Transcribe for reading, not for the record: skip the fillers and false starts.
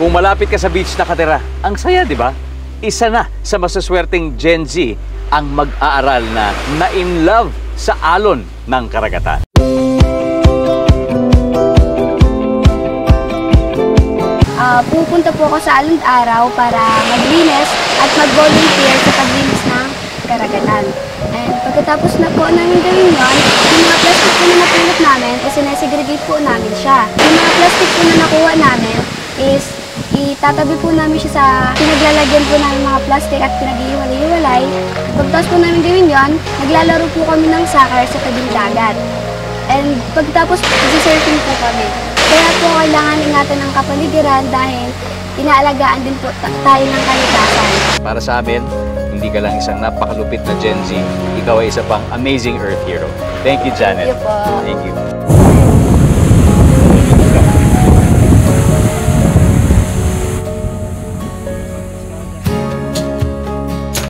Kung malapit ka sa beach nakatira, ang saya, di ba? Isa na sa masaswerteng Gen Z ang mag-aaral na na-in love sa alon ng karagatan. Pupunta po ako sa Alon Araw para maglinis at mag-volunteer sa paglinis ng karagatan. And pagkatapos na po namin gawin yun, yung mga plastic po na napulot namin, sinesegregate po namin siya. Yung mga plastic po na nakuha namin is itatabi po namin siya sa pinaglalagyan po namin mga plastic at pinag-iwalay-iwalay. Pagkatapos po namin gawin yun, naglalaro po kami ng soccer sa tabing dagat. And pagkatapos, nag-surfing po kami. Kaya po kailangan ingatan ng kapaligiran dahil inaalagaan din po tayo ng kalikasan. Para sa amin, hindi ka lang isang napakalupit na Gen Z, ikaw ay isa pang amazing Earth hero. Thank you, Janet. Thank you po. Thank you.